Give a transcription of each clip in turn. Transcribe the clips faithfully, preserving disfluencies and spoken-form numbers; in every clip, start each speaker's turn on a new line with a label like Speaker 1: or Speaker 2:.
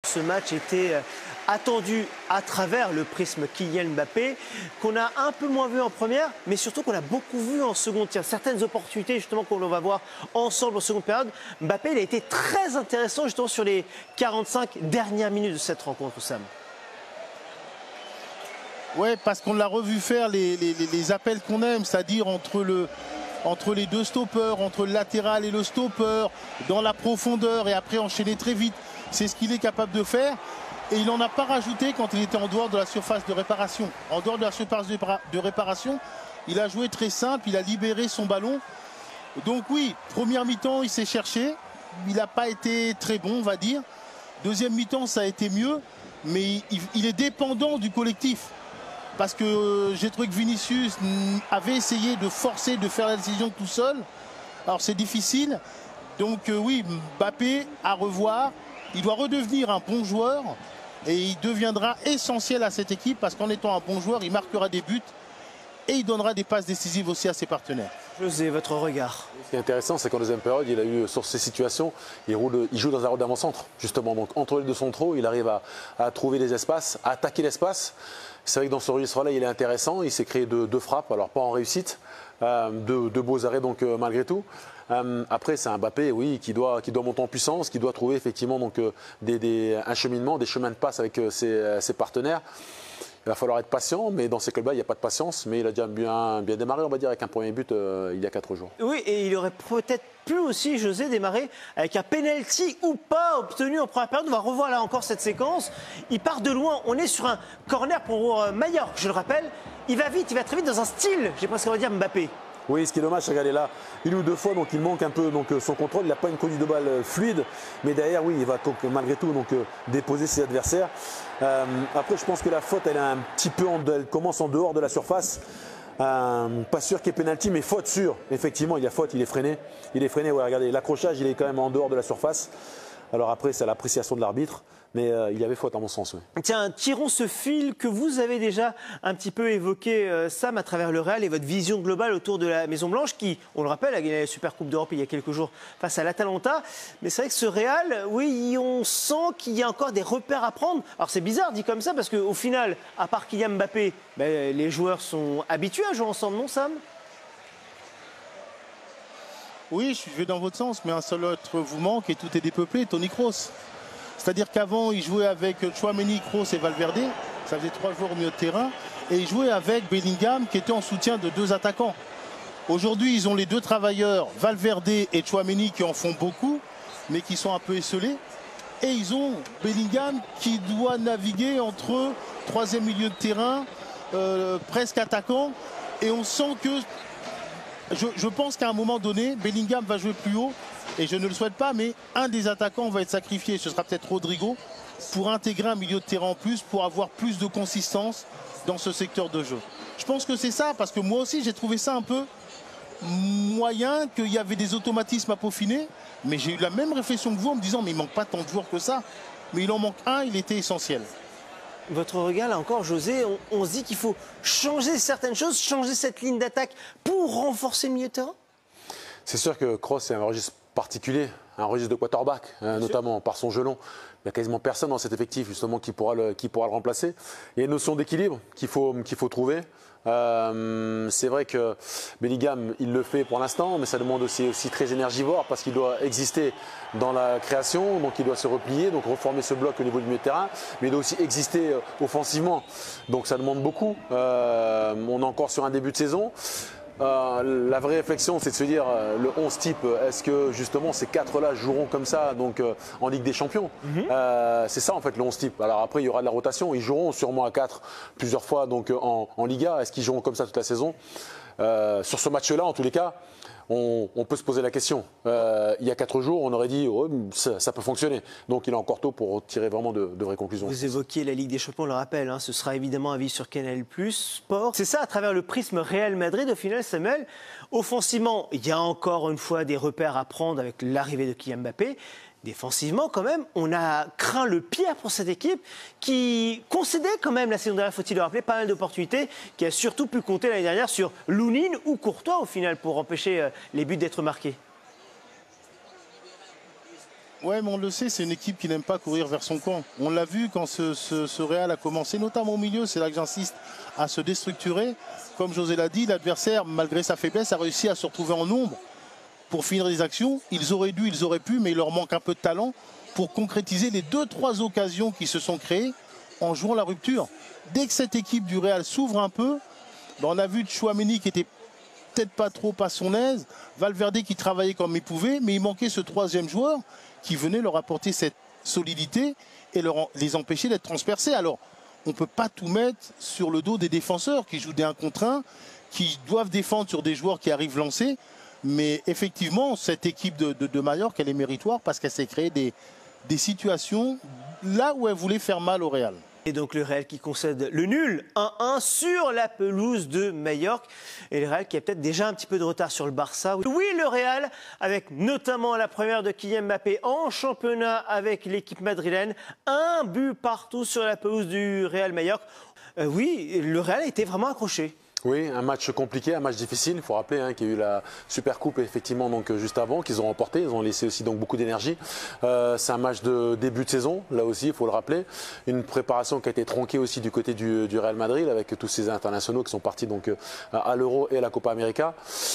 Speaker 1: Ce match était attendu à travers le prisme Kylian Mbappé, qu'on a un peu moins vu en première, mais surtout qu'on a beaucoup vu en seconde. Tiens, certaines opportunités justement qu'on va voir ensemble en seconde période. Mbappé, il a été très intéressant justement sur les quarante-cinq dernières minutes de cette rencontre, Sam.
Speaker 2: Ouais, parce qu'on l'a revu faire les, les, les appels qu'on aime, c'est-à-dire entre le... entre les deux stoppeurs, entre le latéral et le stopper, dans la profondeur et après enchaîner très vite. C'est ce qu'il est capable de faire. Et il n'en a pas rajouté quand il était en dehors de la surface de réparation. En dehors de la surface de réparation, il a joué très simple, il a libéré son ballon. Donc oui, première mi-temps, il s'est cherché. Il n'a pas été très bon, on va dire. Deuxième mi-temps, ça a été mieux. Mais il, il est dépendant du collectif. Parce que j'ai trouvé que Vinicius avait essayé de forcer, de faire la décision tout seul. Alors c'est difficile. Donc euh, oui, Mbappé à revoir. Il doit redevenir un bon joueur. Et il deviendra essentiel à cette équipe. Parce qu'en étant un bon joueur, il marquera des buts. Et il donnera des passes décisives aussi à ses partenaires.
Speaker 1: José, votre regard.
Speaker 3: Ce qui est intéressant, c'est qu'en deuxième période, il a eu sur ces situations, il, roule, il joue dans un rôle d'avant-centre, justement. Donc entre les deux centraux, il arrive à, à trouver les espaces, à attaquer l'espace. C'est vrai que dans ce registre-là, il est intéressant. Il s'est créé deux, deux frappes, alors pas en réussite, euh, deux, deux beaux arrêts donc euh, malgré tout. Euh, après, c'est un Mbappé, oui, qui doit, qui doit monter en puissance, qui doit trouver effectivement donc euh, des, des, un cheminement, des chemins de passe avec euh, ses, euh, ses partenaires. Il va falloir être patient, mais dans ces clubs-là, il n'y a pas de patience. Mais il a déjà bien, bien démarré, on va dire, avec un premier but euh, il y a quatre jours.
Speaker 1: Oui, et il aurait peut-être pu aussi, José, démarrer avec un penalty ou pas obtenu en première période. On va revoir là encore cette séquence. Il part de loin. On est sur un corner pour euh, Mallorca, je le rappelle. Il va vite, il va très vite dans un style, j'ai presque envie de dire Mbappé.
Speaker 3: Oui, ce qui est dommage, c'est regardez là, une ou deux fois, donc il manque un peu donc, son contrôle. Il n'a pas une conduite de balle fluide, mais derrière, oui, il va donc, malgré tout donc, déposer ses adversaires. Euh, après, je pense que la faute, elle, est un petit peu en, elle commence en dehors de la surface. Euh, pas sûr qu'il y ait pénalty, mais faute sûre. Effectivement, il y a faute, il est freiné. Il est freiné, ouais, regardez, l'accrochage, il est quand même en dehors de la surface. Alors après, c'est à l'appréciation de l'arbitre. Mais euh, il y avait faute à mon sens. Oui.
Speaker 1: Tiens, tirons ce fil que vous avez déjà un petit peu évoqué, euh, Sam, à travers le Real et votre vision globale autour de la Maison-Blanche qui, on le rappelle, a gagné la Super Coupe d'Europe il y a quelques jours face à l'Atalanta. Mais c'est vrai que ce Real, oui, on sent qu'il y a encore des repères à prendre. Alors c'est bizarre dit comme ça parce qu'au final, à part Kylian Mbappé, ben, les joueurs sont habitués à jouer ensemble, non Sam ?
Speaker 2: Oui, je vais dans votre sens, mais un seul autre vous manque et tout est dépeuplé, Toni Kroos. C'est-à-dire qu'avant, il jouait avec Tchouaméni, Kroos et Valverde. Ça faisait trois joueurs au milieu de terrain. Et il jouait avec Bellingham, qui était en soutien de deux attaquants. Aujourd'hui, ils ont les deux travailleurs, Valverde et Tchouaméni, qui en font beaucoup, mais qui sont un peu esselés. Et ils ont Bellingham, qui doit naviguer entre troisième milieu de terrain, euh, presque attaquant. Et on sent que... Je, je pense qu'à un moment donné, Bellingham va jouer plus haut. Et je ne le souhaite pas, mais un des attaquants va être sacrifié. Ce sera peut-être Rodrigo pour intégrer un milieu de terrain en plus, pour avoir plus de consistance dans ce secteur de jeu. Je pense que c'est ça, parce que moi aussi, j'ai trouvé ça un peu moyen, qu'il y avait des automatismes à peaufiner. Mais j'ai eu la même réflexion que vous en me disant, mais il ne manque pas tant de joueurs que ça. Mais il en manque un, il était essentiel.
Speaker 1: Votre regard, là encore, José, on, on se dit qu'il faut changer certaines choses, changer cette ligne d'attaque pour renforcer le milieu de terrain ?
Speaker 3: C'est sûr que Kroos, c'est un registre particulier, un registre de quarterback, euh, notamment sûr. Par son gelon. Il n'y a quasiment personne dans cet effectif justement qui pourra le, qui pourra le remplacer. Il y a une notion d'équilibre qu'il faut, qu'il faut trouver. Euh, c'est vrai que Bellingham, il le fait pour l'instant, mais ça demande aussi, aussi très énergivore parce qu'il doit exister dans la création, donc il doit se replier, donc reformer ce bloc au niveau du milieu de terrain, mais il doit aussi exister offensivement. Donc ça demande beaucoup. Euh, on est encore sur un début de saison. Euh, la vraie réflexion, c'est de se dire euh, le onze type, est-ce que justement ces quatre-là joueront comme ça donc, euh, en Ligue des Champions? mm-hmm. euh, C'est ça en fait le onze type. Alors après, il y aura de la rotation. Ils joueront sûrement à quatre plusieurs fois donc, en, en Liga. Est-ce qu'ils joueront comme ça toute la saison? euh, Sur ce match-là, en tous les cas, on, on peut se poser la question. Euh, il y a quatre jours, on aurait dit oh, ça, ça peut fonctionner. Donc il est encore tôt pour tirer vraiment de, de vraies conclusions.
Speaker 1: Vous évoquiez la Ligue des Champions, on le rappelle, hein, ce sera évidemment un avis sur Canal plus, Sport. C'est ça, à travers le prisme Real Madrid, au final, Samuel, offensivement, il y a encore une fois des repères à prendre avec l'arrivée de Kylian Mbappé. Défensivement, quand même, on a craint le pire pour cette équipe qui concédait quand même la saison dernière, faut-il le rappeler, pas mal d'opportunités, qui a surtout pu compter l'année dernière sur Lounine ou Courtois au final pour empêcher les buts d'être marqués.
Speaker 2: Ouais, mais on le sait, c'est une équipe qui n'aime pas courir vers son camp. On l'a vu quand ce, ce, ce Real a commencé, notamment au milieu, c'est là que j'insiste, à se déstructurer. Comme José l'a dit, l'adversaire, malgré sa faiblesse, a réussi à se retrouver en nombre pour finir les actions. Ils auraient dû, ils auraient pu, mais il leur manque un peu de talent pour concrétiser les deux, trois occasions qui se sont créées en jouant la rupture. Dès que cette équipe du Real s'ouvre un peu, ben on a vu Tchouaméni qui était peut-être pas trop à son aise, Valverde qui travaillait comme il pouvait, mais il manquait ce troisième joueur qui venait leur apporter cette solidité et leur, les empêcher d'être transpercés. Alors, on ne peut pas tout mettre sur le dos des défenseurs qui jouent des un contre un, qui doivent défendre sur des joueurs qui arrivent lancés. Mais effectivement, cette équipe de, de, de Mallorca, elle est méritoire parce qu'elle s'est créée des, des situations là où elle voulait faire mal au Real.
Speaker 1: Et donc le Real qui concède le nul un un sur la pelouse de Majorque. Et le Real qui a peut-être déjà un petit peu de retard sur le Barça. Oui, le Real, avec notamment la première de Kylian Mbappé en championnat avec l'équipe madrilène. Un but partout sur la pelouse du Real Majorque. Euh, oui, le Real a été vraiment accroché.
Speaker 3: Oui, un match compliqué, un match difficile. Il faut rappeler hein, qu'il y a eu la Super Coupe effectivement donc juste avant qu'ils ont remporté. Ils ont laissé aussi donc beaucoup d'énergie. Euh, c'est un match de début de saison, là aussi, il faut le rappeler. Une préparation qui a été tronquée aussi du côté du, du Real Madrid avec tous ces internationaux qui sont partis donc à l'Euro et à la Copa América.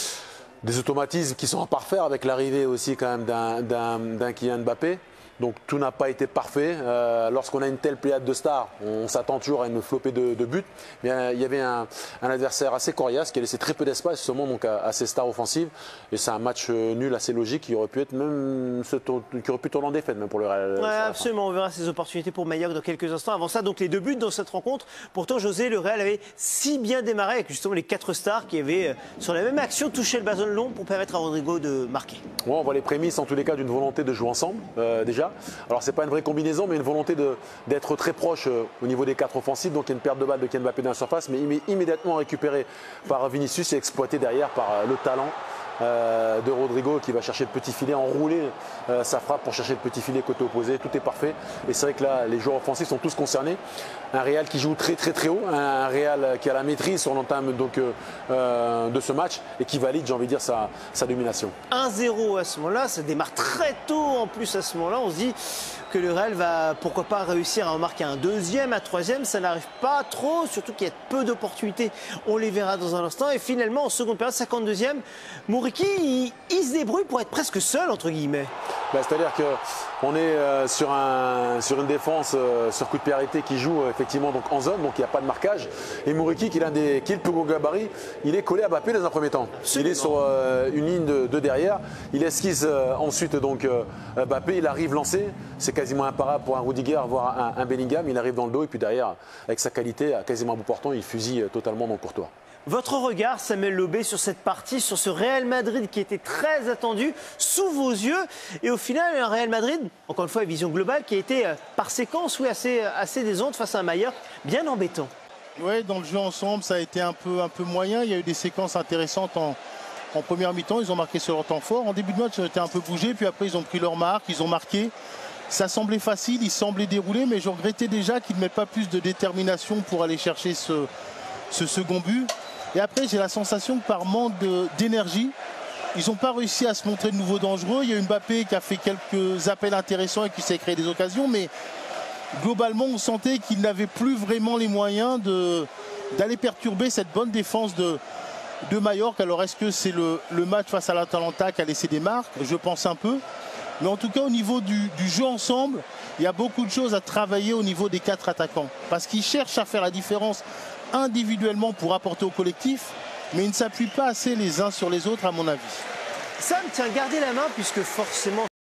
Speaker 3: Des automatismes qui sont à parfaire avec l'arrivée aussi quand même d'un Kylian Mbappé. Donc tout n'a pas été parfait. Euh, Lorsqu'on a une telle pléiade de stars, on s'attend toujours à une flopée de, de buts. Mais euh, il y avait un, un adversaire assez coriace qui a laissé très peu d'espace seulement donc à, à ses stars offensives. Et c'est un match nul assez logique qui aurait pu être même qui aurait pu tourner en défaite même pour le Real.
Speaker 1: Ouais, absolument, on verra ces opportunités pour Majorque dans quelques instants. Avant ça, donc les deux buts dans cette rencontre. Pourtant, José, le Real avait si bien démarré avec justement les quatre stars qui avaient sur la même action touché le ballon long pour permettre à Rodrigo de marquer.
Speaker 3: Ouais, on voit les prémices en tous les cas d'une volonté de jouer ensemble euh, déjà. Alors c'est pas une vraie combinaison, mais une volonté d'être très proche euh, au niveau des quatre offensifs. Donc il y a une perte de balle de Kylian Mbappé dans la surface, mais immé immédiatement récupéré par Vinicius et exploité derrière par euh, le talent euh, de Rodrigo qui va chercher le petit filet, enrouler euh, sa frappe pour chercher le petit filet côté opposé. Tout est parfait. Et c'est vrai que là, les joueurs offensifs sont tous concernés. Un Real qui joue très très très haut, un Real qui a la maîtrise sur l'entame donc euh, de ce match et qui valide, j'ai envie de dire, sa, sa domination.
Speaker 1: un zéro à ce moment-là, ça démarre très tôt en plus à ce moment-là. On se dit que le Real va pourquoi pas réussir à en marquer un deuxième, un troisième, ça n'arrive pas trop, surtout qu'il y a peu d'opportunités. On les verra dans un instant. Et finalement, en seconde période, cinquante-deuxième, Mouriki, il, il se débrouille pour être presque seul, entre guillemets.
Speaker 3: Bah, c'est-à-dire qu'on est euh, sur, un, sur une défense euh, sur coup de pied arrêté qui joue euh, effectivement donc, en zone, donc il n'y a pas de marquage. Et Mouriki, qui est, des, qui est le plus gros gabarit, il est collé à Mbappé dans un premier temps. Absolument. Il est sur euh, une ligne de, de derrière. Il esquisse euh, ensuite donc, euh, Mbappé, il arrive lancé. C'est quasiment imparable pour un Rudiger, voire un, un Bellingham. Il arrive dans le dos et puis derrière, avec sa qualité, quasiment à bout portant, il fusille totalement dans Courtois.
Speaker 1: Votre regard, Samuel Lobé, sur cette partie, sur ce Real Madrid qui était très attendu sous vos yeux. Et au final, un Real Madrid, encore une fois, une vision globale, qui a été par séquence oui, assez, assez décevante face à un Majorque bien embêtant.
Speaker 2: Oui, dans le jeu ensemble, ça a été un peu, un peu moyen. Il y a eu des séquences intéressantes en, en première mi-temps. Ils ont marqué sur leur temps fort. En début de match, ça a été un peu bougé. Puis après, ils ont pris leur marque, ils ont marqué. Ça semblait facile, ils semblaient dérouler. Mais je regrettais déjà qu'ils ne mettent pas plus de détermination pour aller chercher ce, ce second but. Et après, j'ai la sensation que par manque d'énergie, ils n'ont pas réussi à se montrer de nouveau dangereux. Il y a eu Mbappé qui a fait quelques appels intéressants et qui s'est créé des occasions. Mais globalement, on sentait qu'ils n'avaient plus vraiment les moyens d'aller perturber cette bonne défense de, de Majorque. Alors, est-ce que c'est le, le match face à l'Atalanta qui a laissé des marques? Je pense un peu. Mais en tout cas, au niveau du, du jeu ensemble, il y a beaucoup de choses à travailler au niveau des quatre attaquants. Parce qu'ils cherchent à faire la différence individuellement pour apporter au collectif, mais ils ne s'appuient pas assez les uns sur les autres, à mon avis.
Speaker 1: Sam, tiens, gardez la main, puisque forcément...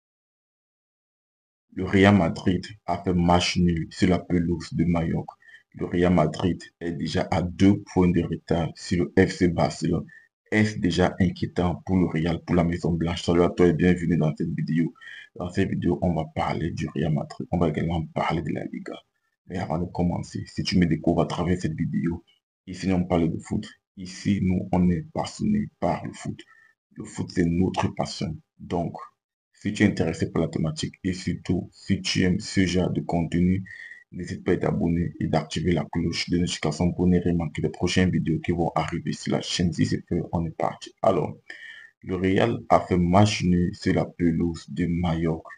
Speaker 4: Le Real Madrid a fait match nul sur la pelouse de Majorque. Le Real Madrid est déjà à deux points de retard sur le F C Barcelone. Est-ce déjà inquiétant pour le Real, pour la Maison Blanche? Salut à toi et bienvenue dans cette vidéo. Dans cette vidéo, on va parler du Real Madrid. On va également parler de la Liga. Mais avant de commencer, si tu me découvres à travers cette vidéo, ici on parle de foot. Ici, nous, on est passionnés par le foot. Le foot, c'est notre passion. Donc, si tu es intéressé par la thématique et surtout, si tu aimes ce genre de contenu, n'hésite pas à t'abonner et d'activer la cloche de notification pour ne rien manquer les prochaines vidéos qui vont arriver sur la chaîne. Si c'est fait, on est parti. Alors, le Real a fait match nul sur la pelouse de Majorque.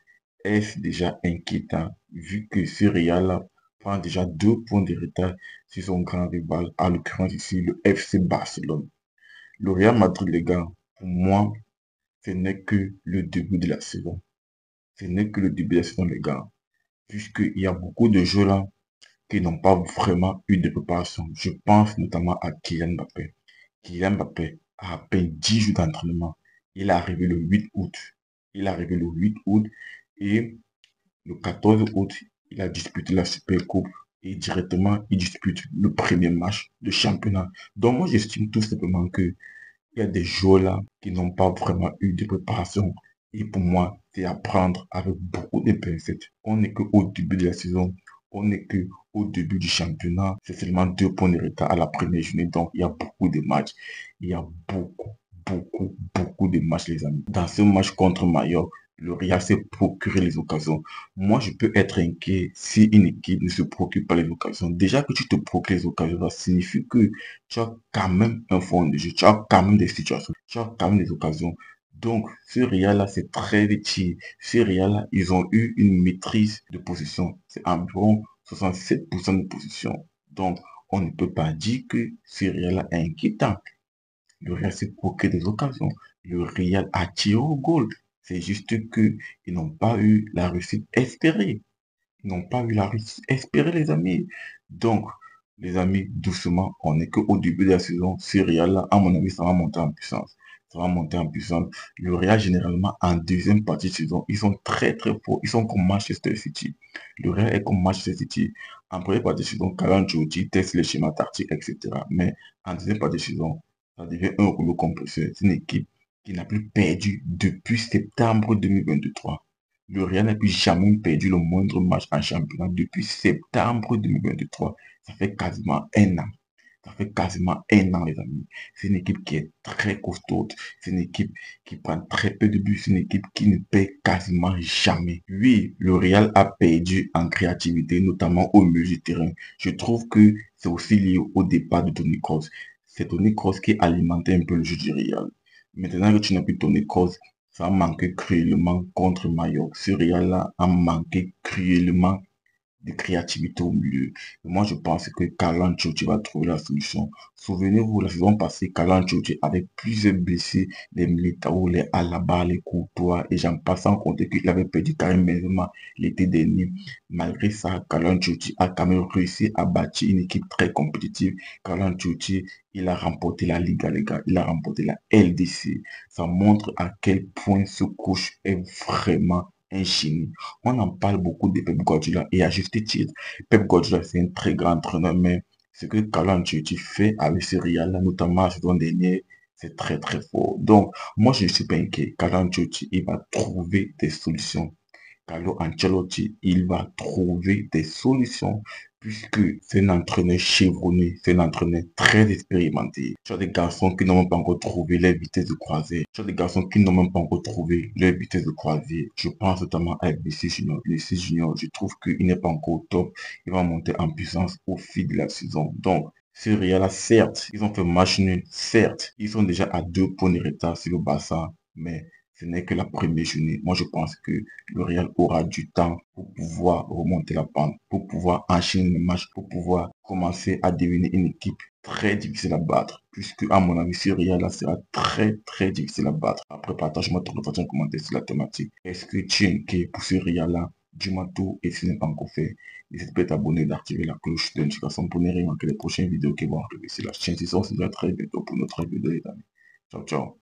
Speaker 4: est-ce déjà inquiétant vu que ce Real prend déjà deux points de retard sur son grand rival, à l'occurrence ici le F C Barcelone. Le Real Madrid, les gars, pour moi, ce n'est que le début de la saison. Ce n'est que le début de la saison, les gars, puisqu'il y a beaucoup de jeux là qui n'ont pas vraiment eu de préparation. Je pense notamment à Kylian Mbappé. Kylian Mbappé a à peine dix jours d'entraînement. Il est arrivé le huit août. Il est arrivé le huit août et le quatorze août, il a disputé la Super Coupe et directement, il dispute le premier match de championnat. Donc, moi, j'estime tout simplement que il y a des joueurs là qui n'ont pas vraiment eu de préparation. Et pour moi, c'est à prendre avec beaucoup de pincettes. On n'est qu'au début de la saison. On n'est qu'au début du championnat. C'est seulement deux points de retard à la première journée. Donc, il y a beaucoup de matchs. Il y a beaucoup, beaucoup, beaucoup de matchs, les amis. Dans ce match contre Mallorca, le Real s'est procuré les occasions. Moi, je peux être inquiet si une équipe ne se procure pas les occasions. Déjà que tu te procures les occasions, ça signifie que tu as quand même un fond de jeu, tu as quand même des situations, tu as quand même des occasions. Donc, ce Real-là, c'est très petit. Ce Real-là, ils ont eu une maîtrise de position. C'est environ soixante-sept pour cent de position. Donc, on ne peut pas dire que ce Real-là est inquiétant. Le Real s'est procuré des occasions. Le Real a tiré au goal. C'est juste qu'ils n'ont pas eu la réussite espérée. Ils n'ont pas eu la réussite espérée, les amis. Donc, les amis, doucement, on n'est qu'au début de la saison. Ce Real-là, à mon avis, ça va monter en puissance. Ça va monter en puissance. Le Real, généralement, en deuxième partie de saison, ils sont très, très forts. Ils sont comme Manchester City. Le Real est comme Manchester City. En première partie de saison, Carlo Ancelotti teste les schémas tactiques, et cetera. Mais en deuxième partie de saison, ça devient un rouleau compresseur. C'est une équipe qui n'a plus perdu depuis septembre deux mille vingt-trois. Le Real n'a plus jamais perdu le moindre match en championnat depuis septembre deux mille vingt-trois. Ça fait quasiment un an. Ça fait quasiment un an, les amis. C'est une équipe qui est très costaude. C'est une équipe qui prend très peu de buts. C'est une équipe qui ne perd quasiment jamais. Oui, le Real a perdu en créativité, notamment au milieu du terrain. Je trouve que c'est aussi lié au départ de Toni Kroos. C'est Toni Kroos qui alimentait un peu le jeu du Real. Maintenant que tu n'as plus Toni Kroos, ça a manqué cruellement contre Mallorca. Ce Real-là a manqué cruellement de créativité au milieu. Et moi, je pense que Carlo Ancelotti va trouver la solution. Souvenez-vous, la saison passée, Carlo Ancelotti avait plusieurs blessés, les Militao, les Alaba, les Courtois, et j'en passe sans compter qu'il avait perdu Karim Benzema l'été dernier. Malgré ça, Carlo Ancelotti a quand même réussi à bâtir une équipe très compétitive. Carlo Ancelotti, il a remporté la Liga, les gars. Il a remporté la L D C. Ça montre à quel point ce coach est vraiment un génie. On en parle beaucoup de Pep Guardiola et à juste titre. Pep Guardiola, c'est un très grand entraîneur, mais ce que Carlo Ancelotti fait avec ce Real-là, notamment la saison dernière, c'est très très fort. Donc, moi, je ne suis pas inquiet. Carlo Ancelotti, il va trouver des solutions. Carlo Ancelotti, il va trouver des solutions puisque c'est un entraîneur chevronné, c'est un entraîneur très expérimenté. Tu as des garçons qui n'ont même pas encore trouvé les vitesses de croisée. Tu as des garçons qui n'ont même pas encore trouvé les vitesses de croisée. Je pense notamment à Vinicius Junior. Vinicius Junior, je trouve qu'il n'est pas encore au top. Il va monter en puissance au fil de la saison. Donc, ce Real-là, certes, ils ont fait match nul. Certes, ils sont déjà à deux points de retard sur le Barça. Mais ce n'est que la première journée. Moi, je pense que le Real aura du temps pour pouvoir remonter la pente, pour pouvoir enchaîner les matchs, pour pouvoir commencer à devenir une équipe très difficile à battre. Puisque, à mon avis, ce Real-là sera très, très difficile à battre. Après, partage-moi ton réflexion en commentaire sur la thématique. Est-ce que tu es inquiet pour ce Real-là? Dis-moi tout et si ce n'est pas encore fait, n'hésite pas à t'abonner et d'activer la cloche de notification pour ne rien manquer les prochaines vidéos qui vont arriver sur la chaîne. Si on se dit à très bientôt pour notre vidéo, les amis. Ciao, ciao.